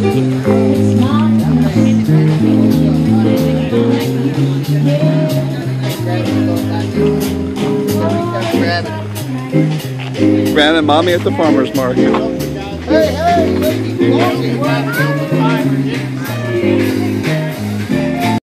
Brandon, mommy at the farmer's market. Hey, hey,